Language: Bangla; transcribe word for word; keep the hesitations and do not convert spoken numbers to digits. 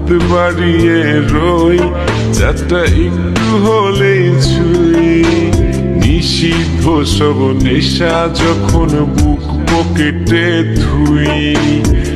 হাত বাড়িয়ে রই, যাত্রা একটু হলেই ছুঁই। নিষিদ্ধ সব নেশা যখন বুক পকেটে ধুই,